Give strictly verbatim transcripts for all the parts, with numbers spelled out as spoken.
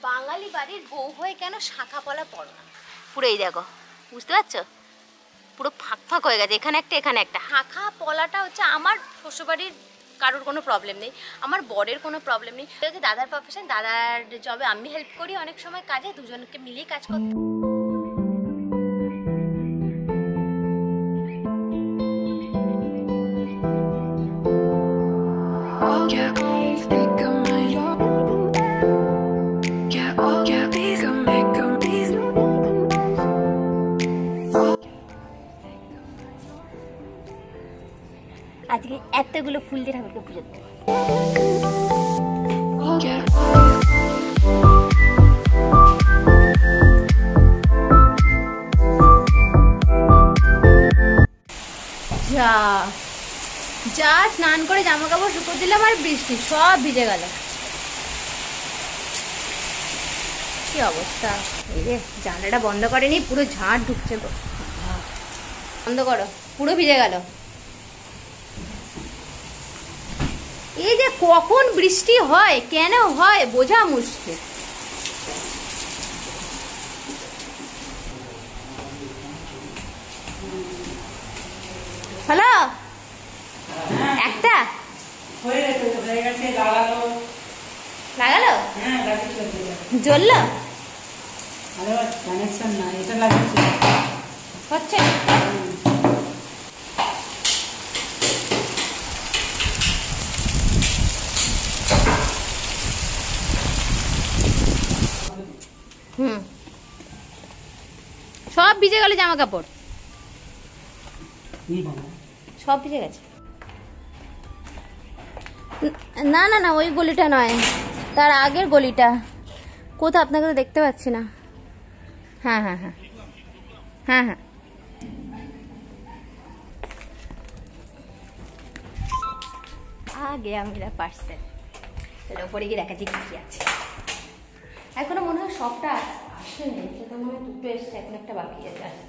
বাঙালি বাড়ির বউ হয়ে কেন শাখা পলা পড়ো না? পুরো এই দেখো, বুঝতে পারছো, পুরো ফাঁক ফাঁক হয়ে গেছে, এখানে একটা এখানে একটা। শাখা পলাটা হচ্ছে আমার শ্বশুরবাড়ির কারোর কোনো প্রবলেম নেই, আমার বরের কোনো প্রবলেম নেই। এটা হচ্ছে দাদার প্রফেশন, দাদার জবে আমি হেল্প করি অনেক সময় কাজে, দুজনকে মিলিয়ে কাজ করতে। আজকে এতগুলো ফুল দিয়ে ঠাকুরকে পুজো দেবো। যা যা স্নান করে জামা কাপড় শুকো দিলাম আর বৃষ্টি সব ভিজে গেল। কি অবস্থা! এই রে, জানলাটা বন্ধ করেনি, পুরো ঝাড় ঢুকছে। বন্ধ করো, পুরো ভিজে গেল। এই যে কখন বৃষ্টি হয়, কেন হয় বোঝা মুশকিল। হ্যালো, একটা লাগালো, জ্বললো হচ্ছে। হুম, সব ভিজে গেল, জামা কাপড় সব ভিজে গেছে। না না না, ওই গলিটা নয়, তার আগের গলিটা। কোথাও আপনাকে তো দেখতে পাচ্ছি না। হ্যাঁ হ্যাঁ হ্যাঁ হ্যাঁ হ্যাঁ আগে আমরা পার্সেল ওপরে গিয়ে দেখাচ্ছি কি কি আছে। এখনো মনে হয় সবটা আসেনি, সেটা মনে হয় দুটো এসছে, এখন একটা বাকি আছে আসতে।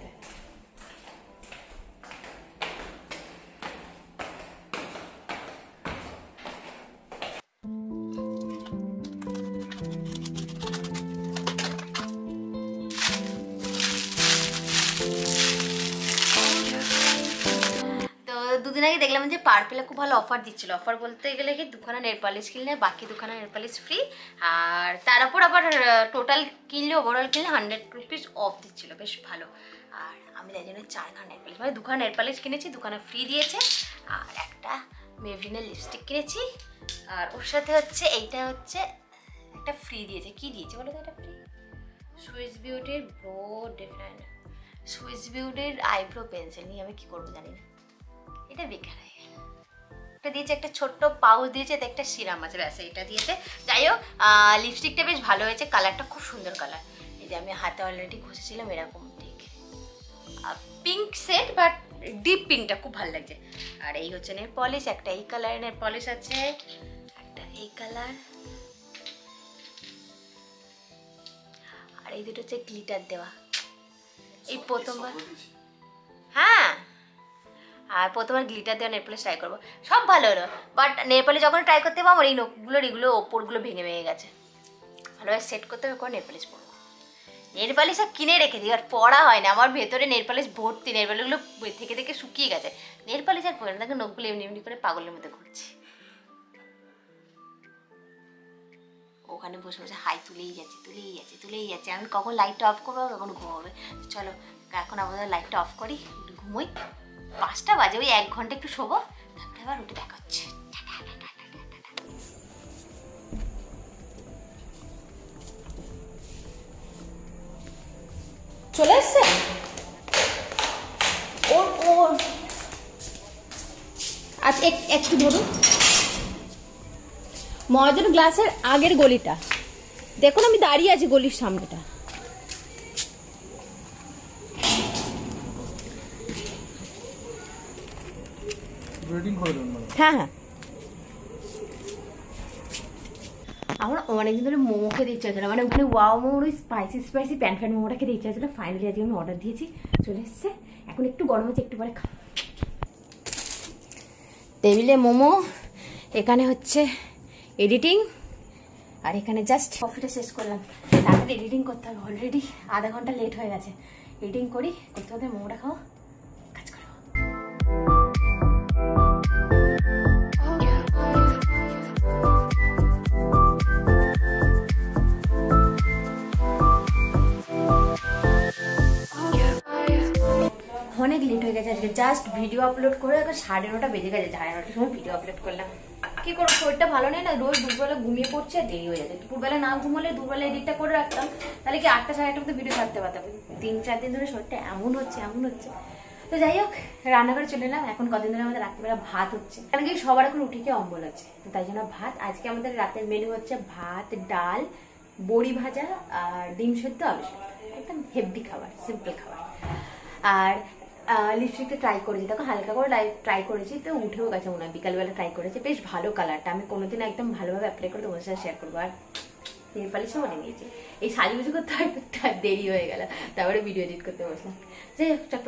দুদিন আগে দেখলাম যে পার্পেলে খুব ভালো অফার দিচ্ছিল। অফার বলতে গেলে কি, দুখানা নেল পালিশ কিনলে বাকি দুখানা নেল পালিশ ফ্রি, আর তার উপর আবার টোটাল কিনলে ওভারঅল কিনলে হান্ড্রেড রুপিস অফ দিচ্ছিল, বেশ ভালো। আর আমি তাই জন্য চারখানা নেল পালিশ, মানে দুখানা নেল পালিশ কিনেছি, দুখানা ফ্রি দিয়েছে, আর একটা মেভলিনের লিপস্টিক কিনেছি, আর ওর সাথে হচ্ছে এইটা হচ্ছে একটা ফ্রি দিয়েছে। কি দিয়েছে বলো তো এটা ফ্রি? সুইস বিউটির ব্রো ডিফারেন্ট সুইস বিউটির আইব্রো পেন্সিল নিয়ে আমি কী করবো জানি না, এটা বেকার হয়ে গেল। এটা দিয়েছে একটা ছোট্ট পাউচ দিয়েছে, এতে একটা সিরাম আছে, ব্যাস এটা দিয়েছে। যাই হোক, লিপস্টিকটা বেশ ভালো হয়েছে, কালারটা খুব সুন্দর কালার। এই যে আমি হাতে অলরেডি ঘষেছিলাম এরকম ঠিক পিঙ্ক সেট, বাট ডিপ পিঙ্কটা খুব ভালো লাগছে। আর এই হচ্ছে নেল পলিশ, একটা এই কালারের নেল পলিশ আছে, একটা এই কালার, আর এই দুটো হচ্ছে গ্লিটার দেওয়া। এই প্রথমবার, হ্যাঁ, আর প্রথমবার গ্লিটার দেওয়া নেল পলিশ ট্রাই করবো, সব ভালো হলো। বাট নেল পলিশ যখন ট্রাই করতে পারবো, আমার এই নখগুলোর এগুলো ওপরগুলো ভেঙে ভেঙে গেছে, ভালোভাবে সেট করতে হবে, করে নেল পলিশ পরবো। নেল পালিশ সব কিনে রেখে দিই, আর পড়া হয় না, আমার ভেতরে নেল পালিশ ভর্তি, নেল পালিশগুলো থেকে থেকে শুকিয়ে গেছে। নেল পালিশ আর পরে না, দেখো নখগুলো এমনি এমনি করে পাগলের মধ্যে ঘুরছি। ওখানে বসে বসে হাই তুলেই যাচ্ছে তুলেই যাচ্ছে তুলেই যাচ্ছে। আমি কখন লাইটটা অফ করবো, কখন ঘুমাবে। চলো এখন আমাদের লাইটটা অফ করি, একটু ঘুমোই। পাঁচটা বাজে, ওই এক ঘন্টা একটু শোবো, তারপরে আবার উঠে দেখা হচ্ছে। চলে এসছে ওর ওর আচ্ছা, একটু ধরুন। মহাজন গ্লাসের আগের গলিটা দেখুন, আমি দাঁড়িয়ে আছি গলির সামনেটা। হ্যাঁ হ্যাঁ, আমার অনেকদিন ধরে মোমো খেতে ইচ্ছা হচ্ছিল, মানে ওখানে ওয়াও মোমোর ওই স্পাইসি স্পাইসি প্যান ফ্যান মোমোটা খেতে ইচ্ছা হচ্ছিল। ফাইনালি আজকে আমি অর্ডার দিয়েছি, চলে এসছে। এখন একটু গরম হচ্ছে, একটু পরে খা। টেবিলে মোমো, এখানে হচ্ছে এডিটিং, আর এখানে জাস্ট কফিটা শেষ করলাম, তারপরে এডিটিং করতে হবে। অলরেডি আধা ঘন্টা লেট হয়ে গেছে। এডিটিং করি, করতে করতে মোমোটা খাও, কাজ করবো। অনেক লেট হয়ে গেছে আজকে, জাস্ট ভিডিও আপলোড করে এখন সাড়ে নটা বেজে গেছে। সাড়ে নটার সময় ভিডিও আপলোড করলাম। কি করবো, শরীরটা ভালো নেই না, রোজ দুপুরবেলা ঘুমিয়ে পড়ছে, দেরি হয়ে যাচ্ছে। দুপুরবেলা না ঘুমলে দুপুরবেলা এডিটটা করে রাখতাম, তাহলে কি আটটা সাড়ে আটটা মধ্যে ভিডিও ছাড়তে পারতাম। তিন চার দিন ধরে শরীরটা এমন হচ্ছে এমন হচ্ছে তো যাই হোক, রান্নাঘরে চলে এলাম। এখন কদিন ধরে আমাদের রাত্রিবেলা ভাত হচ্ছে, কারণ কি সবার এখন উঠে খেয়ে অম্বল হচ্ছে, তো তাই জন্য ভাত। আজকে আমাদের রাতের মেনু হচ্ছে ভাত, ডাল, বড়ি ভাজা আর ডিম সেদ্ধ, আলু সেদ্ধ। একদম হেভি খাবার, সিম্পল খাবার। আর লিপস্টিকটা ট্রাই করেছি, দেখো হালকা করে ট্রাই করেছি, তো উঠেও গেছে মনে হয়। বিকালবেলা ট্রাই করেছি, বেশ ভালো কালারটা। আমি কোনোদিন একদম ভালোভাবে অ্যাপ্লাই করে তোমার সাথে শেয়ার করবো। আর নেল পালিশও মনে নিয়েছি। এই সাজুগুজু করতে একটা দেরি হয়ে গেল, তারপরে ভিডিও এডিট করতে বসলাম। যাই হোক, চটপট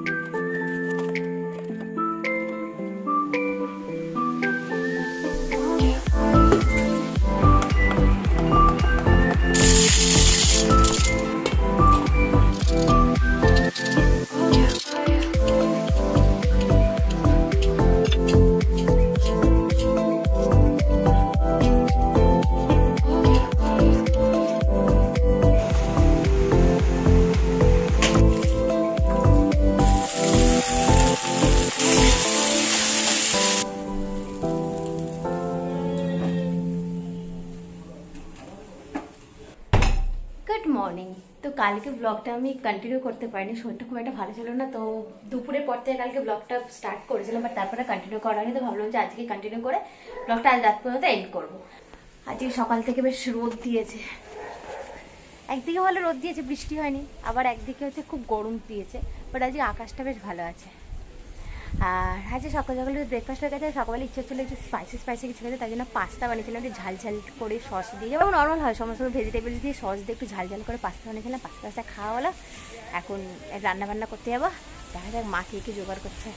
মর্নিং। তো কালকে ব্লগটা আমি কন্টিনিউ করতে পারিনি, শরীরটা খুব একটা ভালো ছিল না। তো দুপুরের পর থেকে কালকে ব্লগটা স্টার্ট করেছিলাম, বাট তারপরে কন্টিনিউ করা হয়নি। তো ভাবলাম যে আজকে কন্টিনিউ করে ব্লগটা আজ রাত পর্যন্ত এন্ড করবো। আজকে সকাল থেকে বেশ রোদ দিয়েছে, একদিকে ভালো রোদ দিয়েছে, বৃষ্টি হয়নি, আবার একদিকে হচ্ছে খুব গরম দিয়েছে। বাট আজকে আকাশটা বেশ ভালো আছে। আর আজকে সকাল সকালে ব্রেকফাস্ট হয়ে গেছে। সকালে ইচ্ছে হচ্ছিলো একটু স্পাইসি স্পাইসি কিছু খেতে, তাই জন্য পাস্তা বানিয়েছিলাম একটু ঝাল ঝাল করে সস দিয়ে, যেমন নর্মাল হয় সমস্ত ভেজিটেবলস দিয়ে সস দিয়ে একটু ঝাল ঝাল করে পাস্তা বানিয়েছিলাম। পাস্তা পাস্তা খাওয়া হলো। এখন রান্না বান্না করতে যাবো, দেখা যাক মা কে কি জোগাড় করছে।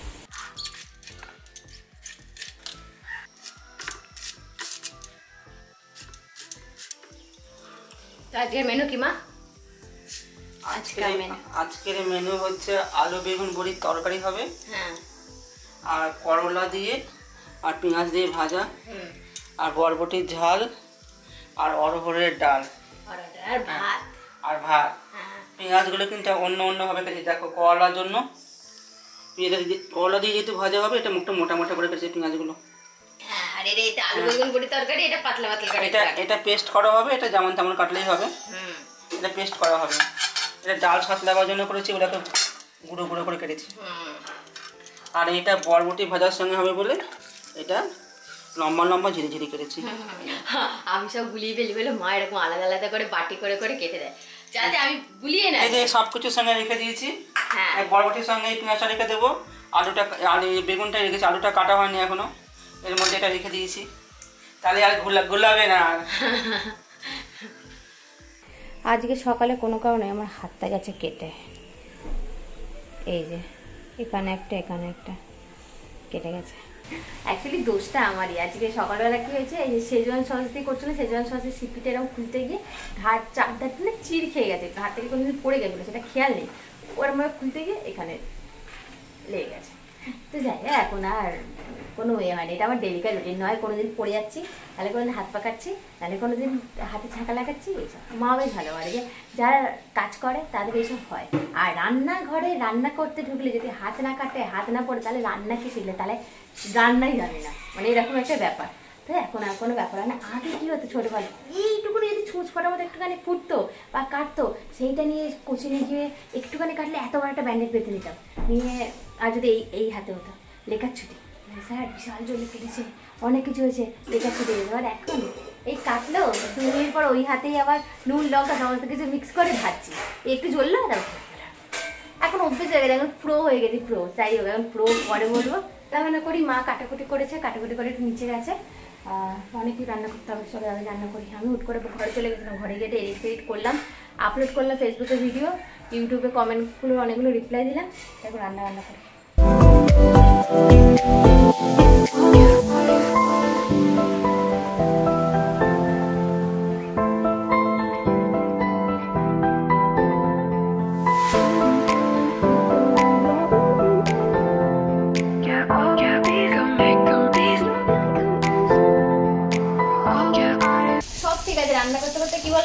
তো আজকের মেনু কি মা? আজকের মেনু আজকের মেনু হচ্ছে আলু বেগুন বড়ির তরকারি হবে, হ্যাঁ, আর করলা দিয়ে আর পেঁয়াজ দিয়ে ভাজা, আর বরবটির ঝাল, আর অরহরের ডাল, আর ভাত আর ভাত। পেঁয়াজগুলো কিন্তু অন্য অন্য ভাবে কেটেছি। দেখো, করলার জন্য পেঁয়াজ করলা দিয়ে যেহেতু ভাজা হবে, এটা মুখটা মোটা মোটা করে কেটেছি পেঁয়াজগুলো। আর এটা আলু বেগুন বড়ির তরকারি, এটা পাতলা পাতলা করে, এটা এটা পেস্ট করা হবে। এটা যেমন তেমন কাটলেই হবে, এটা পেস্ট করা হবে। এটা ডাল সাত লাগার জন্য করেছি, ওটাকে গুঁড়ো গুঁড়ো করে কেটেছি। আর এটা বরবটি ভাজার সঙ্গে হবে বলে এটা লম্বা লম্বা ঝিরি ঝিরি কেটেছি। আমি সব গুলিয়ে ফেলি বলে মা এরকম আলাদা আলাদা করে বাটি করে করে কেটে দেয়, যাতে আমি গুলিয়ে না। এই যে সব কিছুর সঙ্গে রেখে দিয়েছি। হ্যাঁ, বরবটির সঙ্গে পেঁয়াজটা রেখে দেবো, আলুটা আর বেগুনটা রেখেছি। আলুটা কাটা হয়নি এখনো, এর মধ্যে এটা রেখে দিয়েছি, তাহলে আর গোলা গোলাবে না। আজকে সকালে কোনো কারণে আমার হাতটা গেছে কেটে, এই যে এখানে একটা এখানে একটা কেটে গেছে। অ্যাকচুয়ালি দোষটা আমারই। আজকে সকালবেলা কি হয়েছে, এই যে সেজওয়ান সস দিয়ে করছিল, সেজওয়ান সসের সিপিটা এরকম খুলতে গিয়ে ঘাট চার ধারটা না চিড় খেয়ে গেছে, ঘাট থেকে কোনোদিন পড়ে গেছিলো, সেটা খেয়াল নেই। ওর মানে খুলতে গিয়ে এখানে লেগে গেছে। তো যাই হোক, এখন আর কোনো ইয়ে হয়নি। এটা আমার ডেলিকার রুটিন নয়, কোনোদিন পড়ে যাচ্ছি, তাহলে কোনোদিন হাত পাকাচ্ছি, তাহলে কোনোদিন হাতে ছাঁকা লাগাচ্ছি, এইসব। মা বেশ ভালো পারে, যে যারা কাজ করে তাদের এইসব হয়। আর রান্নাঘরে রান্না করতে ঢুকলে যদি হাত না কাটে, হাত না পড়ে, তাহলে রান্না কি শিখলে, তাহলে রান্নাই জানে না, মানে এরকম একটা ব্যাপার। তো এখন আর কোনো ব্যাপার হয় না। আগে কি হতো ছোটোবেলায়, এইটুকুনি যদি ছুঁচ ফোটার মতো একটুখানি ফুটতো বা কাটতো, সেইটা নিয়ে কোচিনে গিয়ে একটুখানি কাটলে এত বড় একটা ব্যান্ডেজ বেঁধে নিতাম নিয়ে। আর যদি এই এই হাতে হতো লেখার ছুটি, স্যার বিশাল জলে কেটেছে, অনেক কিছু হয়েছে, লেখার ছুটি। এবার এখন এই কাটলো, দু মিনিট পর ওই হাতেই আবার নুন লঙ্কা সমস্ত কিছু মিক্স করে ভাজছি, একটু জ্বললো তারপর। এখন অভ্যেস হয়ে গেছে, এখন প্রো হয়ে গেছি, প্রো। তাই হোক, এখন প্রো পরে বলবো। রান্না করি, মা কাটাকুটি করেছে, কাটাকুটি করে একটু নিচে গেছে। অনেকই রান্না করতে হবে, সবাই আমি রান্না করি। আমি হুট করে ঘরে চলে গেছিলাম, ঘরে গিয়ে এডিট ফেডিট করলাম, আপলোড করলাম ফেসবুকে ভিডিও, ইউটিউবে কমেন্টগুলো অনেকগুলো রিপ্লাই দিলাম, তারপর রান্না বান্না করি।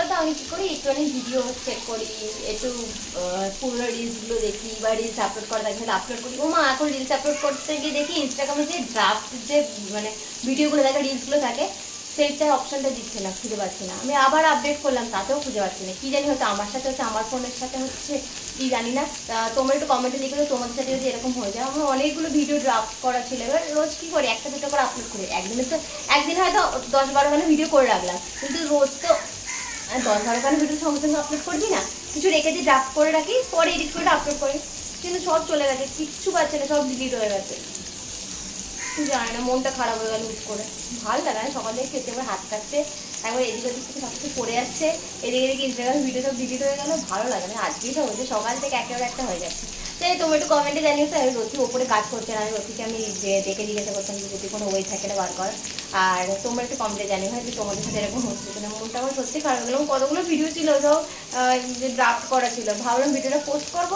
বলো তো, আমি কী করি একটুখানি ভিডিও চেক করি, একটু পুরোনো রিলসগুলো দেখি বা রিলস আপলোড করা থাকে আপলোড করি। ও মা, এখন রিলস আপলোড করতে গিয়ে দেখি ইনস্টাগ্রামে যে ড্রাফট যে মানে ভিডিওগুলো থাকে, রিলসগুলো থাকে, সেইটার অপশানটা দিচ্ছে না, খুঁজে পাচ্ছি না। আমি আবার আপডেট করলাম, তাতেও খুঁজে পাচ্ছি না। কী জানি হয়তো আমার সাথে হচ্ছে, আমার ফোনের সাথে হচ্ছে, কি জানি না। তোমরা একটু কমেন্টে লিখে দাও তোমাদের সাথে যদি এরকম হয়ে যায়। আমার অনেকগুলো ভিডিও ড্রাফট করা ছিল, এবার রোজ কী করি, একটা দুটো করে আপলোড করি। একদিনে তো একদিন হয়তো দশ বারো খানা ভিডিও করে রাখলাম, কিন্তু রোজ তো দশ বারো খানা ভিডিও সঙ্গে সঙ্গে আপলোড করবি না, কিছু রেখে দিয়ে ড্রাফট করে রাখি, পরে এডিট করে আপলোড করি। কিন্তু সব চলে গেছে, কিচ্ছু পাচ্ছে না, সব ডিলিট হয়ে গেছে। জানি না, মনটা খারাপ হয়ে গেল হুট করে। ভালো লাগে না, সকাল থেকে খেতে হবে, হাত কাটছে, একবার এদিক ওদিক থেকে সব কিছু পড়ে যাচ্ছে, এদিকে এদিকে ইনস্টাগ্রাম ভিডিও সব ডিলিট হয়ে গেলো। ভালো লাগে না, আজকেই সব হচ্ছে, সকাল থেকে একেবারে একটা হয়ে যাচ্ছে। তাই তোমরা একটু কমেন্টে জানিয়েছো। আমি রথি ওপরে কাজ করছে না, আমি রথিকে আমি দেখে জিজ্ঞাসা করতাম যে যদি কোনো ওই থাকে না বার কর। আর তোমরা একটু কমেন্টে জানিয়ে হয় যে তোমাদের সাথে এরকম হচ্ছে কিনা। মনটা আমার সত্যি খারাপ হয়ে গেল। কতগুলো ভিডিও ছিল সব যে ড্রাফট করা ছিল, ভাবলাম ভিডিওটা পোস্ট করবো।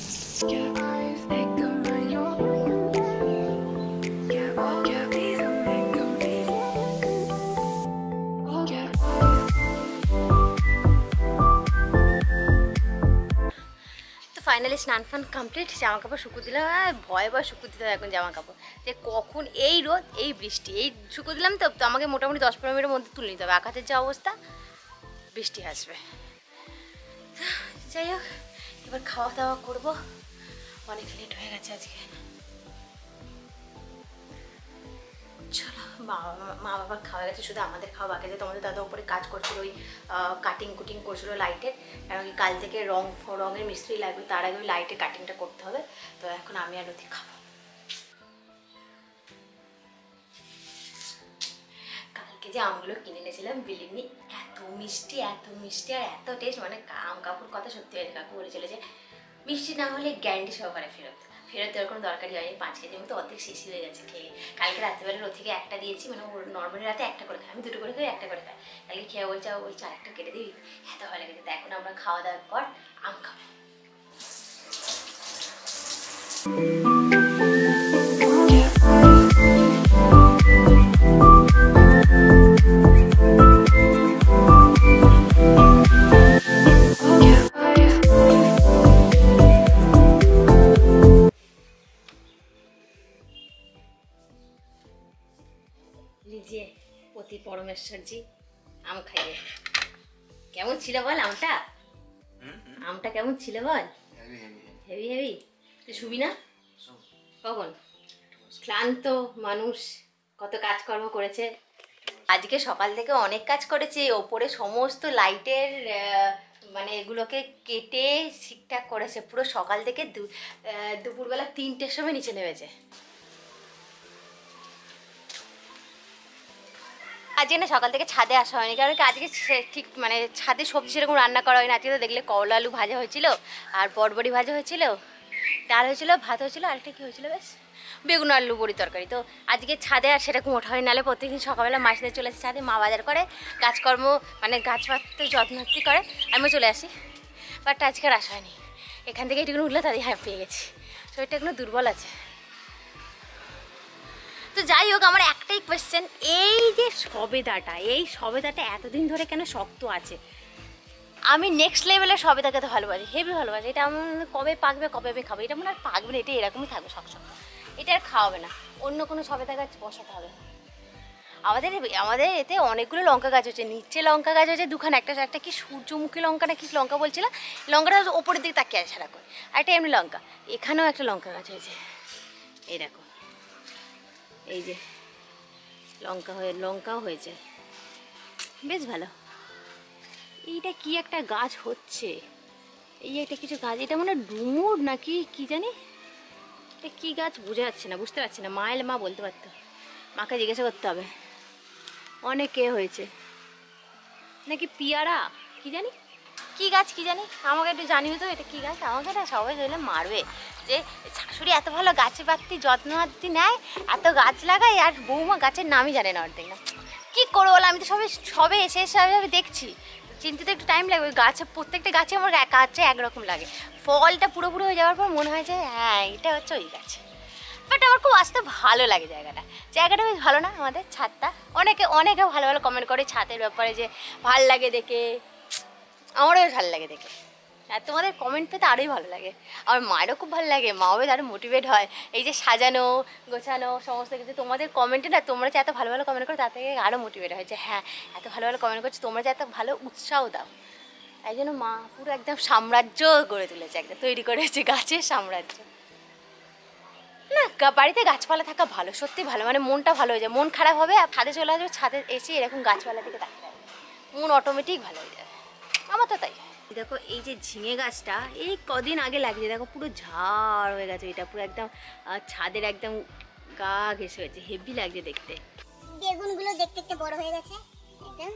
ফাইনালি স্নান ফান কমপ্লিট, জামা কাপড় শুকু দিলাম। ভয় ভয় শুকু দিতে হয় এখন জামা কাপড়, যে কখন এই রোদ এই বৃষ্টি। এই শুকু দিলাম তো তো আমাকে মোটামুটি দশ পনেরো মিনিটের মধ্যে তুলে নিতে হবে, আকাশের যা অবস্থা, বৃষ্টি আসবে। যাই হোক, এবার খাওয়া দাওয়া করবো, অনেক লেট হয়ে গেছে আজকে। চলো, মা মা বাবার খাওয়া গেছে, শুধু আমাদের খাওয়া বাকি আছে। তোমাদের দাদা উপরে কাজ করছিল, ওই কাটিং কুটিং করছিল লাইটের, কারণ কি কাল থেকে রং রঙের মিস্ত্রি লাগবে, তার আগে ওই লাইটের কাটিংটা করতে হবে। তো এখন আমি আর রথি খাবো। কালকে যে আমগুলো কিনে এনেছিলাম, বিলিনি এত মিষ্টি, এত মিষ্টি আর এত টেস্ট, মানে আম কাকুর কথা সত্যি হয়েছে। কাকু বলেছিল যে মিষ্টি না হলে গ্যারান্টি সহকারে ফেরত ফেরত দেওয়ার কোনো দরকারই হয়নি। পাঁচ কেজির মতো অর্ধেক শেষই হয়ে গেছে খেয়ে। কালকে রাত্রিবেলা রথিকে একটা দিয়েছি, মানে ওর নর্মালি রাতে একটা করে খাই, আমি দুটো করে খাই, একটা করে খাই। কালকে খেয়ে বলছে, ও বলছে আরেকটা কেটে দিবি, এত ভালো লেগেছে। তো এখন আমরা খাওয়া দাওয়ার পর আম খাবো। লিজিয়ে পতি পরমেশ্বরজি আম খাইয়ে। কেমন ছিল বল আমটা? আমটা কেমন ছিল বল? Heavy heavy. তুই শুবি না কখন? ক্লান্ত মানুষ, কত কাজকর্ম করেছে আজকে, সকাল থেকে অনেক কাজ করেছে। ওপরে সমস্ত লাইটের মানে এগুলোকে কেটে ঠিকঠাক করেছে। পুরো সকাল থেকে দুপুরবেলা তিনটের সময় নিচে নেমেছে। আজকে না সকাল থেকে ছাদে আসা হয়নি, কারণ কি আজকে ঠিক মানে ছাদে সবজি সেরকম রান্না করা হয়নি। আজকে তো দেখলে করলা আলু ভাজা হয়েছিল, আর বড়বড়ি ভাজা হয়েছিল, ডাল হয়েছিল, ভাত হয়েছিল, আরেকটা কী হয়েছিল বেশ, বেগুন আলু বড়ি তরকারি। তো আজকে ছাদে আর সেরকম ওঠা হয়, নাহলে প্রত্যেকদিন সকালবেলা মাছ দিয়ে চলে আসি ছাদে। মা বাজার করে, কাজকর্ম মানে গাছপাত যত্নটি করে, আমিও চলে আসি। বাট আজকে আর আসা হয়নি। এখান থেকে এটুকুন উঠলে তাদের হ্যাঁ পেয়ে গেছি, শরীরটা এখনো দুর্বল আছে। তো যাই হোক, আমার একটাই কোয়েশ্চেন, এই যে সবেদাটা, এই সবেদাটা এতদিন ধরে কেন শক্ত আছে? আমি নেক্সট লেভেলে সবেদা খেতে ভালোবাসি, হেভি ভালোবাসি। এটা আমার কবে পাকবে, কবে আমি খাবো, এটা মনে আর পাকবে না, এটা এরকমই থাকবে শক্ত শক্ত। এটা আর খাওয়াবে না, অন্য কোনো সবেদা গাছ বসাতে হবে। আমাদের আমাদের এতে অনেকগুলো লঙ্কা গাছ হচ্ছে, নিচে লঙ্কা গাছ হচ্ছে দুখানা, একটা একটা কি সূর্যমুখী লঙ্কা না কি লঙ্কা বলছিল, লঙ্কাটা ওপরের দিকে তাকিয়ে আছে সারাক্ষণ, আর একটা এমনি লঙ্কা। এখানেও একটা লঙ্কা গাছ হয়েছে, এই দেখো, এই যে লঙ্কা হয়ে লঙ্কাও হয়েছে, বেশ ভালো। এইটা কি একটা গাছ হচ্ছে, এই একটা কিছু গাছ, এটা মনে হয় ডুমুর নাকি কি জানি, এটা কি গাছ বোঝা যাচ্ছে না, বুঝতে পারছি না। মা এলে মা বলতে পারতো, মাকে জিজ্ঞাসা করতে হবে। অনেকে হয়েছে নাকি পিয়ারা, কি জানি কি গাছ, কি জানি, আমাকে একটু জানিও তো এটা কি গাছ। আমাকে না সবাই ধরলে মারবে যে শাশুড়ি এত ভালো গাছে পাত্তি যত্ন আত্তি নেয়, এত গাছ লাগায়, আর বৌমা গাছের নামই জানে না অর্ধেক না। কী করবো বলো, আমি তো সবে সবে এসে এসে আমি দেখছি, চিন্তিতে একটু টাইম লাগবে। গাছে প্রত্যেকটা গাছে আমার গাছে একরকম লাগে, ফলটা পুরোপুরি হয়ে যাওয়ার পর মনে হয় যে হ্যাঁ এটা হচ্ছে ওই গাছ। বাট আমার খুব আসতে ভালো লাগে জায়গাটা, জায়গাটা বেশ ভালো না আমাদের ছাদটা। অনেকে অনেকে ভালো ভালো কমেন্ট করে ছাদের ব্যাপারে, যে ভাল লাগে দেখে, আমারও বেশ ভালো লাগে দেখে, আর তোমাদের কমেন্ট পেতে আরোই ভালো লাগে। আমার মায়েরও খুব ভালো লাগে, মাও বেশ আরও মোটিভেট হয় এই যে সাজানো গোছানো সমস্ত কিছু। তোমাদের কমেন্টে না, তোমরা যে এত ভালো ভালো কমেন্ট করো তার থেকে আরও মোটিভেট হয় যে হ্যাঁ এত ভালো ভালো কমেন্ট করছো, তোমরা যে এত ভালো উৎসাহ দাও। এই জন্য মা পুরো একদম সাম্রাজ্য গড়ে তুলেছে, একদম তৈরি করেছে গাছের সাম্রাজ্য। না বাড়িতে গাছপালা থাকা ভালো, সত্যি ভালো, মানে মনটা ভালো হয়ে যায়। মন খারাপ হবে আর ছাদে চলে আসবে, ছাদে এসে এরকম গাছপালা দিকে তাকিয়ে থাকবে, মন অটোমেটিক ভালো হয়ে যাবে। আমার তো তাই। দেখো এই যে ঝিঙে গাছটা এই কদিন আগে লাগিয়েছে, দেখো পুরো ঝাড় হয়ে গেছে, এটা পুরো একদম ছাদের একদম গা ঘেসে হয়েছে, হেভি লাগছে দেখতে। বেগুনগুলো দেখতে দেখতে বড় হয়ে গেছে একদম,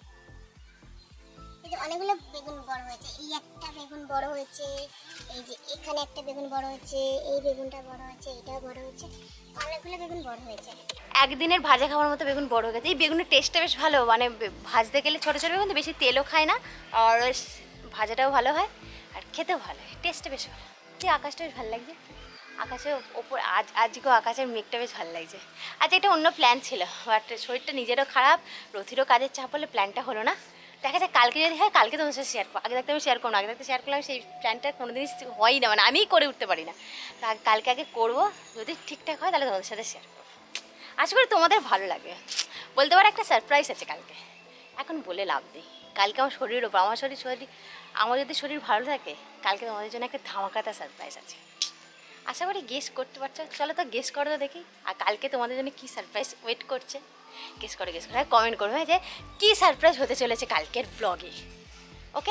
এই যে অনেকগুলো বেগুন বড় হয়েছে, এই একটা বেগুন বড় হয়েছে, এই যে এখানে একটা বেগুন বড় হয়েছে, এই বেগুনটা বড় হয়েছে, এটাও বড় হয়েছে, অনেকগুলো বেগুন বড় হয়েছে। একদিনের ভাজা খাওয়ার মতো বেগুন বড় হয়ে গেছে। এই বেগুনের টেস্টটা বেশ ভালো, মানে ভাজতে গেলে ছোটো ছোটো বেগুন তো বেশি তেলও খায় না, আর ভাজাটাও ভালো হয় আর খেতেও ভালো হয়, টেস্টটা বেশ ভালো। যে আকাশটা বেশ ভালো লাগছে, আকাশের ওপর আজ আজকেও আকাশের মেঘটা বেশ ভালো লাগছে। আজ একটা অন্য প্ল্যান ছিল, বাট শরীরটা নিজেরও খারাপ, রথিরও কাজের চাপ হলে প্ল্যানটা হলো না। দেখা যায় কালকে যদি হয় কালকে তোমার সাথে শেয়ার করো, আগে থাকতে আমি শেয়ার করবো না, আগে থাকতে শেয়ার করলে সেই প্ল্যানটা কোনো দিনই হয় না, মানে আমিই করে উঠতে পারি না। তা কালকে আগে করবো, যদি ঠিকঠাক হয় তাহলে তোমাদের সাথে শেয়ার করবো, আশা করি তোমাদের ভালো লাগবে। বলতে পারো একটা সারপ্রাইজ আছে কালকে, এখন বলে লাভ নেই। কালকে আমার শরীরের ওপর, আমার শরীর শরীর আমার যদি শরীর ভালো থাকে কালকে তোমাদের জন্য একটা ধামাকাতা সারপ্রাইজ আছে, আশা করি গেস করতে পারছো। চলো তো গেস করো তো দেখি, আর কালকে তোমাদের জন্য কী সারপ্রাইজ ওয়েট করছে, গেস করে গেস করে কমেন্ট করবে যে কী সারপ্রাইজ হতে চলেছে কালকের ব্লগে। ওকে,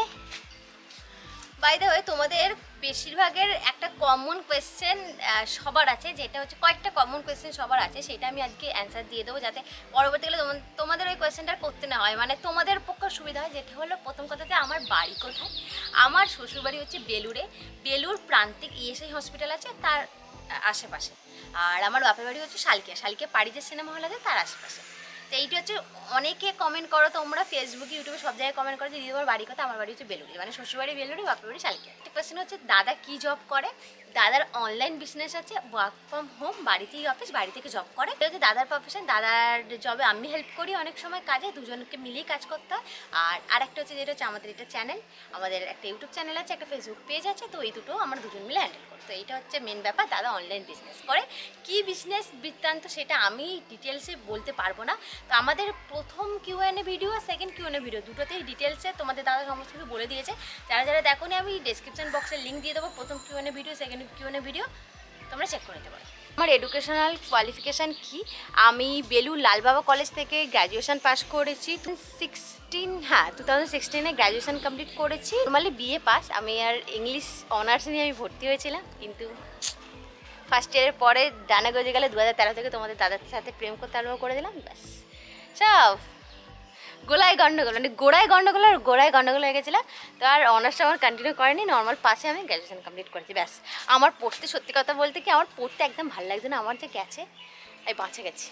বাই দ্য ওয়ে তোমাদের বেশিরভাগের একটা কমন কোয়েশ্চেন সবার আছে, যেটা হচ্ছে কয়েকটা কমন কোয়েশ্চেন সবার আছে, সেটা আমি আজকে অ্যান্সার দিয়ে দেবো, যাতে পরবর্তীকালে তোমাদের ওই কোয়েশ্চেনটা করতে না হয়, মানে তোমাদের পক্ষে সুবিধা হয়। যেটা হলো প্রথম কথা, যে আমার বাড়ি কোথায়। আমার শ্বশুরবাড়ি হচ্ছে বেলুড়ে, বেলুর প্রান্তিক ইএসআই হসপিটাল আছে তার আশেপাশে, আর আমার বাপের বাড়ি হচ্ছে শালকিয়া, শালকিয়া পাড়ি যে সিনেমা হল আছে তার আশেপাশে। তো এইটা হচ্ছে অনেকে কমেন্ট করো তোমরা, ফেসবুকে ইউটিউবে সব জায়গায় কমেন্ট করো যে দিদি তোমার বাড়ি কথা। আমার বাড়ি হচ্ছে বেলুড়ি, মানে শ্বশুরবাড়ি বেলুড়ি, বাপের বাড়ি শালকিয়া। একটা কোয়েশ্চেন হচ্ছে দাদা কি জব করে। দাদার অনলাইন বিজনেস আছে, ওয়ার্ক ফ্রম হোম, বাড়িতেই অফিস, বাড়ি থেকে জব করে। এটা হচ্ছে দাদার প্রফেশন। দাদার জবে আমি হেল্প করি অনেক সময় কাজে, দুজনকে মিলেই কাজ করতে হয়। আর আরেকটা হচ্ছে যেটা হচ্ছে আমাদের এটা চ্যানেল, আমাদের একটা ইউটিউব চ্যানেল আছে, একটা ফেসবুক পেজ আছে, তো এই দুটো আমরা দুজন মিলে হ্যান্ডেল করি। তো এইটা হচ্ছে মেন ব্যাপার, দাদা অনলাইন বিজনেস করে। কি বিজনেস বৃত্তান্ত সেটা আমি ডিটেলসে বলতে পারবো না। তো আমাদের প্রথম কিউএনএ ভিডিও আর সেকেন্ড কিউএনএ ভিডিও দুটোতেই ডিটেলসে তোমাদের দাদা সমস্ত কিছু বলে দিয়েছে। যারা যারা দেখোনি আমি ডেসক্রিপশন বক্সে লিঙ্ক দিয়ে দেবো, প্রথম Q n A video second Q n A video তোমরা চেক করে নিতে পারো। আমার এডুকেশনাল কোয়ালিফিকেশান কি, আমি বেলুর লালবাবা কলেজ থেকে গ্র্যাজুয়েশন পাস করেছি সিক্সটিন হ্যাঁ টু থাউজেন্ড সিক্সটিনে গ্র্যাজুয়েশন কমপ্লিট করেছি। নর্মালি বিএ পাস, আমি আর ইংলিশ অনার্স নিয়ে আমি ভর্তি হয়েছিলাম, কিন্তু ফার্স্ট ইয়ারের পরে ডানা গজে গেলে দু হাজার তেরো থেকে তোমাদের দাদার সাথে প্রেম করতে আরম্ভ করে দিলাম, ব্যাস সব গোলায় গণ্ডগোল, মানে গোড়ায় গণ্ডগোল আর গোড়ায় গণ্ডগোল হয়ে গেছিলো। তো আর অনার্সটা আমার কন্টিনিউ করেনি, নর্মাল পাশে আমি গ্র্যাজুয়েশন কমপ্লিট করেছি, ব্যাস। আমার পড়তে সত্যি কথা বলতে কি আমার পড়তে একদম ভালো লাগছে না, আমার যে গেছে আমি বাঁচে গেছি।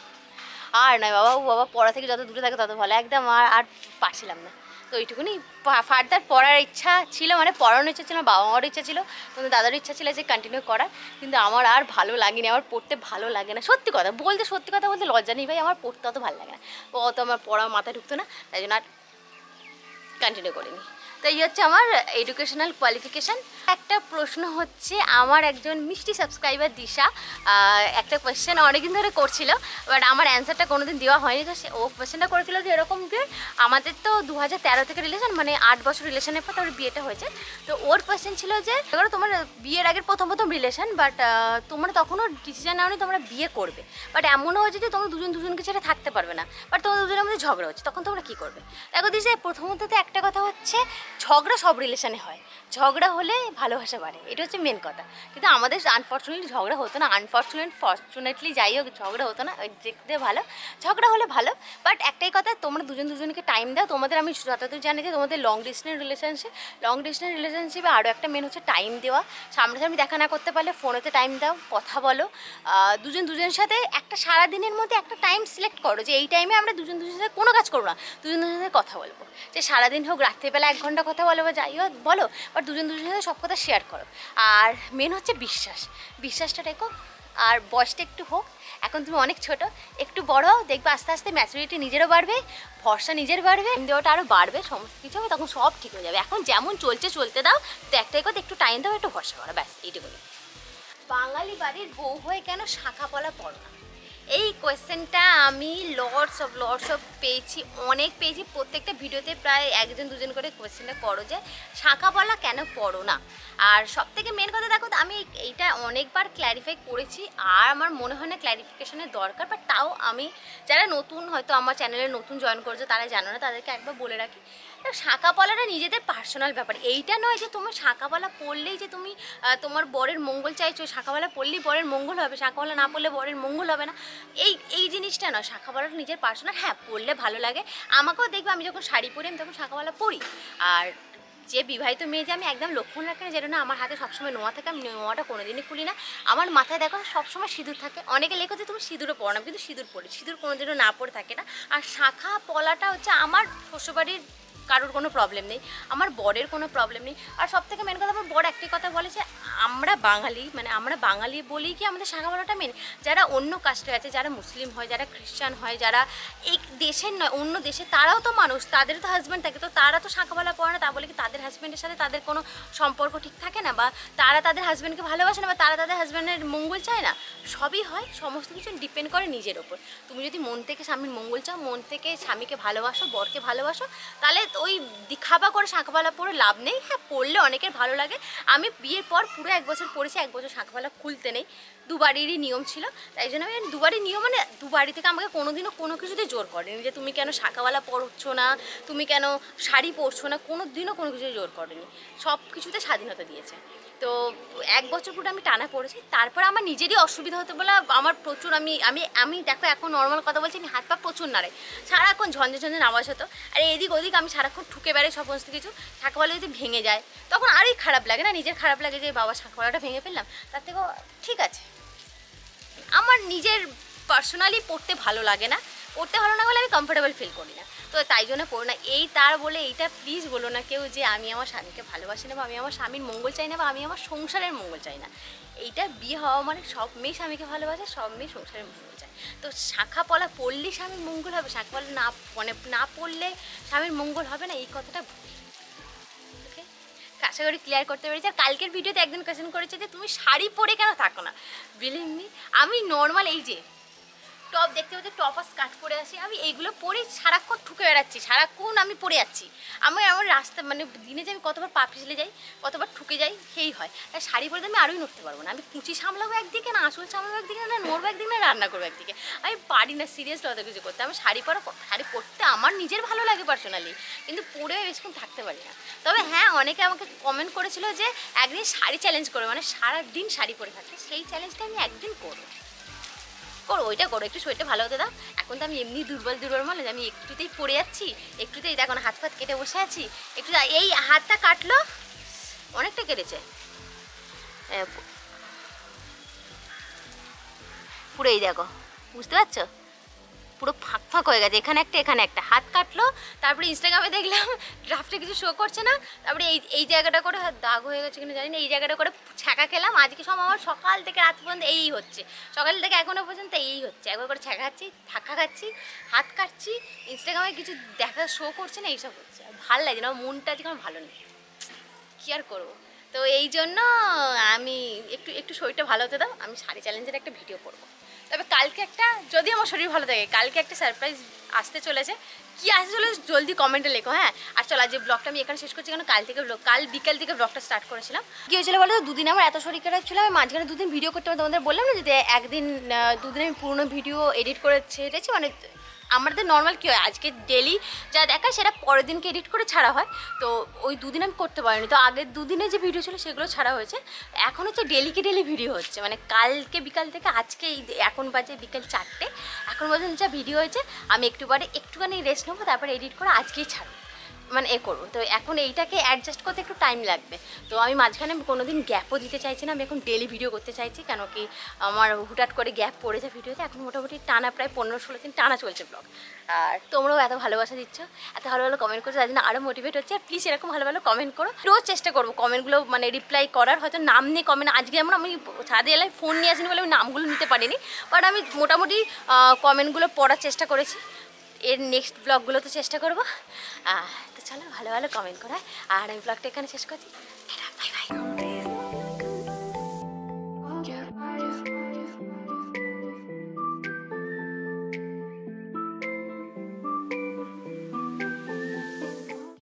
আর নয় বাবা, ও বাবা পড়া থেকে যত দূরে থাকে তত ভালো, একদম আর আর পারছিলাম না। তো ওইটুকুনি ফার্দার পড়ার ইচ্ছা ছিল, মানে পড়ানোর ইচ্ছা ছিল, বাবা মারও ইচ্ছা ছিল, তোমাদের দাদারও ইচ্ছা ছিল যে কন্টিনিউ করার, কিন্তু আমার আর ভালো লাগেনি, আমার পড়তে ভালো লাগে না। সত্যি কথা বলতে সত্যি কথা বলতে লজ্জা নেই ভাই, আমার পড়তে অত ভালো লাগে না, অত আমার পড়া মাথায় ঢুকতো না, তাই জন্য আর কন্টিনিউ করিনি। তো এই হচ্ছে আমার এডুকেশনাল কোয়ালিফিকেশান। একটা প্রশ্ন হচ্ছে, আমার একজন মিষ্টি সাবস্ক্রাইবার দিশা একটা কোয়েশ্চেন অনেকদিন ধরে করছিল, বাট আমার অ্যান্সারটা কোনো দিন দেওয়া হয়নি। তো সে ও কোয়েশ্চেনটা করেছিল যে এরকম যে আমাদের তো দু হাজার তেরো থেকে রিলেশন, মানে আট বছর রিলেশনের পর তার বিয়েটা হয়েছে। তো ওর কোয়েশ্চেন ছিল যে ধরো তোমার বিয়ের আগের প্রথম প্রথম রিলেশন, বাট তোমরা তখনও ডিসিশন নাও নি তোমরা বিয়ে করবে, বাট এমনও হয়েছে যে তোমরা দুজন দুজনকে ছেড়ে থাকতে পারবে না, বাট তোমাদের দুজনের মধ্যে ঝগড়া হচ্ছে, তখন তোমরা কী করবে। দেখো দিশা, প্রথমত তো একটা কথা হচ্ছে ঝগড়া সব রিলেশনে হয়, ঝগড়া হলে ভালোবাসা বাড়ে, এটা হচ্ছে মেন কথা। কিন্তু আমাদের আনফর্চুনেটলি ঝগড়া হতো না, আনফর্চুনেট ফর্চুনেটলি যাই হোক ঝগড়া হতো না, ওই দেখতে ভালো, ঝগড়া হলে ভালো। বাট একটাই কথা, তোমরা দুজন দুজনকে টাইম দাও। তোমাদের আমি যতদূর জানি যে তোমাদের long distance relationship, long distance রিলেশনশিপে আরও একটা মেন হচ্ছে টাইম দেওয়া। সামনাসামনি দেখা না করতে পারলে ফোনেতে টাইম দাও, কথা বলো, দুজন দুজনের সাথে একটা সারাদিনের মধ্যে একটা টাইম সিলেক্ট করো যে এই টাইমে আমরা দুজন দুজনের সাথে কোনো কাজ করবো না, দুজন দুজনের সাথে কথা বলবো। যে সারাদিন হোক, রাত্রিবেলা এক ঘন্টা কথা বলো বা যাই হোক বলো, বাট দুজন দুজনের সাথে সব কথা শেয়ার করো। আর মেন হচ্ছে বিশ্বাস, বিশ্বাসটা রেখো। আর বয়সটা একটু হোক, এখন তুমি অনেক ছোট, একটু বড় হও, দেখবে আস্তে আস্তে ম্যাচুরিটি নিজেরও বাড়বে, ভরসা নিজের বাড়বে, দেওয়াটা আরও বাড়বে, সমস্ত কিছু হবে, তখন সব ঠিক হয়ে যাবে। এখন যেমন চলছে চলতে দাও, তো একটাই কথা, একটু টাইম দাও, একটু ভরসা করো, ব্যাস এইটুকু। বাঙালি বাড়ির বউ হয়ে কেন শাখা পলা পড়ো না, এই কোয়েশ্চেনটা আমি লর্ডস অফ লর্ডস অফ পেয়েছি, অনেক পেয়েছি। প্রত্যেকটা ভিডিওতে প্রায় একজন দুজন করে কোয়েশ্চেনটা করো যে শাখা পলা কেন পড়ো না। আর সব থেকে মেন কথা দেখো, আমি এইটা অনেকবার ক্ল্যারিফাই করেছি, আর আমার মনে হয় না ক্ল্যারিফিকেশনের দরকার, বাট তাও আমি যারা নতুন হয়তো আমার চ্যানেলে নতুন জয়েন করেছো তারা জানো না, তাদেরকে একবার বলে রাখি, শাখা পলাটা নিজেদের পার্সোনাল ব্যাপার। এইটা নয় যে তুমি শাখা পলা পড়লেই যে তুমি তোমার বরের মঙ্গল চাইছো, শাখা পলা পড়লেই বরের মঙ্গল হবে, শাখা পলা না পড়লে বরের মঙ্গল হবে না, এই এই জিনিসটা নয়। শাখা পলাটা নিজের পার্সোনাল, হ্যাঁ পড়লে ভালো লাগে। আমাকেও দেখবে আমি যখন শাড়ি পরি আমি তখন শাখা পলা পরি। আর যে বিবাহিত মেয়ে যে আমি একদম লক্ষণ রাখি না, যেটা না আমার হাতে সবসময় নোয়া থাকে, আমি নোয়াটা কোনোদিনই খুলি না। আমার মাথায় দেখো সবসময় সিঁদুর থাকে। অনেকে লেখো যে তুমি সিঁদুরও পড়ো না, কিন্তু সিঁদুর পড়ি, সিঁদুর কোনোদিনও না পড়ে থাকে না। আর শাখা পলাটা হচ্ছে আমার শ্বশুরবাড়ির কারোর কোনো প্রবলেম নেই, আমার বরের কোনো প্রবলেম নেই। আর সব থেকে মেন কথা, আমার বর একটাই কথা বলে যে আমরা বাঙালি, মানে আমরা বাঙালি বলেই কি আমাদের শাখা পলাটা মেন। যারা অন্য কাস্টে আছে, যারা মুসলিম হয়, যারা খ্রিস্টান হয়, যারা এই দেশের নয় অন্য দেশে, তারাও তো মানুষ, তাদেরও তো হাজব্যান্ড থাকে, তো তারা তো শাখা পলা পড়ে না। তা বলে কি তাদের হাজব্যান্ডের সাথে তাদের কোনো সম্পর্ক ঠিক থাকে না, বা তারা তাদের হাজব্যান্ডকে ভালোবাসে না, বা তারা তাদের হাজব্যান্ডের মঙ্গল চায় না? সবই হয়, সমস্ত কিছু ডিপেন্ড করে নিজের ওপর। তুমি যদি মন থেকে স্বামীর মঙ্গল চাও, মন থেকে স্বামীকে ভালোবাসো, বরকে ভালোবাসো, তাহলে ওই দিখাবা করে শাঁখাপালা পরে লাভ নেই। হ্যাঁ পরলে অনেকের ভালো লাগে। আমি বিয়ের পর পুরো এক বছর পরেছি, এক বছর শাঁখাপালা খুলতে নেই, দুবারেরই নিয়ম ছিল, তাই জন্য আমি দুবারই নিয়ম, মানে দুবারই থেকে আমাকে কোনোদিনও কোনো কিছুতে জোর করেনি যে তুমি কেন শাঁখাপালা পরছো না, তুমি কেন শাড়ি পরছো না, কোনো দিনও কোনো কিছুতে জোর করেনি, সব কিছুতে স্বাধীনতা দিয়েছে। তো এক বছর পুরো আমি টানা পড়েছি। তারপর আমার নিজেরই অসুবিধা হতে বলে আমার প্রচুর, আমি আমি আমি দেখো এখন নর্মাল কথা বলছি, আমি হাত পা প্রচুর নাড়াই, সারাক্ষণ ঝঞ্ঝে ঝঞ্ঝে আওয়াজ হতো, আর এদিক ওদিক আমি সারাক্ষণ ঠুকে বেড়াই সমস্ত কিছু। শাঁখাপালা যদি ভেঙে যায় তখন আরই খারাপ লাগে না, নিজের খারাপ লাগে যে বাবা শাঁখাপালাটা ভেঙে ফেললাম, তার থেকেও ঠিক আছে। আমার নিজের পার্সোনালি পড়তে ভালো লাগে না, পড়তে ভালো না বলে আমি কমফোর্টেবল ফিল করি না, তো তাই জন্য পড়ি না। এই তার বলে এইটা প্লিজ বলো না কেউ যে আমি আমার স্বামীকে ভালোবাসি না, বা আমি আমার স্বামীর মঙ্গল চাই না, বা আমি আমার সংসারের মঙ্গল চাই না। এইটা বিয়ে হওয়া মানে সব মেয়ে স্বামীকে ভালোবাসে, সব মেয়ে সংসারের মঙ্গল চায়। তো শাঁখাপলা পড়লেই স্বামীর মঙ্গল হবে, শাঁখাপলা না মানে না পড়লে স্বামীর মঙ্গল হবে না, এই কথাটা ওকে আশা করি ক্লিয়ার করতে পেরেছি। আর কালকের ভিডিওতে একদিন কোয়েশ্চেন করেছে যে তুমি শাড়ি পরে কেন থাকো না। বিলিভ মি, আমি নর্মাল এই যে টপ দেখতে পাচ্ছি, টপ আর স্কার্ট পরে আসি, আমি এইগুলো পরে সারাক্ষণ ঠুকে বেড়াচ্ছি, সারাক্ষণ আমি পরে যাচ্ছি। আমি আমার রাস্তা মানে দিনে যে আমি কতবার পা পিছলে যাই, কতবার ঠুকে যাই, সেই হয়। আর শাড়ি পরে আমি আরোই নড়তে পারবো না, আমি কুচি সামলাবো একদিকে, না আসল সামলাবো একদিকে, না নড়বো একদিকে, না রান্না করবো একদিকে, আমি পারি না সিরিয়াসলি অত কিছু করতে। আমি শাড়ি পরা, শাড়ি পরতে আমার নিজের ভালো লাগে পার্সোনালি, কিন্তু পরে বেশিক্ষণ থাকতে পারি না। তবে হ্যাঁ, অনেকে আমাকে কমেন্ট করেছিল যে একদিন শাড়ি চ্যালেঞ্জ করবে, মানে সারাদিন শাড়ি পরে থাকবে, সেই চ্যালেঞ্জটা আমি একদিন করবো। করো ওইটা করো, একটু শরীরটা ভালো হতে দাও। এখন তো আমি এমনি দুর্বল দুর্বল মনে, আমি একটুতেই পড়ে যাচ্ছি, একটুতেই দেখো না হাত ফাত কেটে বসে আছি, একটু এই হাতটা কাটলো, অনেকটা কেটেছে পুরো, এই দেখো বুঝতে পারছো, পুরো ফাঁক ফাঁক হয়ে গেছে, এখানে একটা এখানে একটা, হাত কাটলো। তারপরে ইনস্টাগ্রামে দেখলাম ড্রাফটে কিছু শো করছে না, তারপরে এই এই জায়গাটা করে দাগ হয়ে গেছে কিনা জানি না, এই জায়গাটা করে ছ্যাঁকা খেলাম। আজকে সব আমার সকাল থেকে রাত পর্যন্ত এই হচ্ছে, সকাল থেকে এখনও পর্যন্ত এই হচ্ছে, একবার করে ছ্যাঁকা খাচ্ছি, ধাক্কা খাচ্ছি, হাত কাটছি, ইনস্টাগ্রামে কিছু দেখা শো করছে না, এইসব হচ্ছে। আর ভালো লাগছে না, মনটা আজকে আমার ভালো নেই, কী আর করবো। তো এই জন্য আমি একটু একটু শরীরটা ভালো হতে দাও, আমি শাড়ি চ্যালেঞ্জের একটা ভিডিও করবো। তবে কালকে একটা, যদি আমার শরীর ভালো থাকে, কালকে একটা সারপ্রাইজ আসতে চলেছে। কি আসতে চলেছে জলদি কমেন্টে লেখো, হ্যাঁ। আর চলো আজ যে ব্লগটা আমি এখানে শেষ করছি, কারণ কাল থেকে ব্লগ, কাল বিকেল থেকে ব্লগটা স্টার্ট করেছিলাম। কী হয়েছিল বলো তো, দুদিন আমার এত শরীর খারাপ ছিল, আমি মাঝখানে দুদিন ভিডিও করতে, তোমাদের বললাম না যে একদিন দুদিন আমি পুরোনো ভিডিও এডিট করে ছেড়েছি। মানে আমাদের নর্মাল কী হয়, আজকে ডেলি যা দেখায় সেটা পরের দিনকে এডিট করে ছাড়া হয়, তো ওই দুদিন আমি করতে পারিনি। তো আগের দুদিনে যে ভিডিও ছিল সেগুলো ছাড়া হয়েছে, এখন হচ্ছে ডেলিকে ডেলি ভিডিও হচ্ছে, মানে কালকে বিকাল থেকে আজকে এখন বাজে বিকেল চারটে, এখন পর্যন্ত যা ভিডিও হয়েছে আমি একটু পরে একটুখানি রেস্ট নেবো, তারপরে এডিট করে আজকেই ছাড়বো। মানে এ করবো। তো এখন এইটাকে অ্যাডজাস্ট করতে একটু টাইম লাগবে। তো আমি মাঝখানে কোনো দিন গ্যাপও দিতে চাইছি না, আমি এখন ডেলি ভিডিও করতে চাইছি, কেন কি আমার হুটহাট করে গ্যাপ পড়ে যায় ভিডিওতে। এখন মোটামুটি টানা প্রায় পনেরো ষোলো দিন টানা চলছে ব্লগ। আর তোমরাও এত ভালোবাসা দিচ্ছ, এত ভালো ভালো কমেন্ট করছো, তার জন্য আরও মোটিভেট হচ্ছে। আর প্লিজ এরকম ভালো ভালো কমেন্ট করো, রোজ চেষ্টা করবো কমেন্টগুলো মানে রিপ্লাই করার। হয়তো নাম নিয়ে কমেন্ট, আজকে যেমন আমি ছাদে এলাম ফোন নিয়ে আসিনি বলে আমি নামগুলো নিতে পারিনি, বাট আমি মোটামুটি কমেন্টগুলো পড়ার চেষ্টা করেছি। এর নেক্সট ব্লগগুলোতে চেষ্টা করবো। তো চলো ভালো ভালো কমেন্ট করা, আর আমি ব্লগটা এখানে শেষ করছি। Bye by.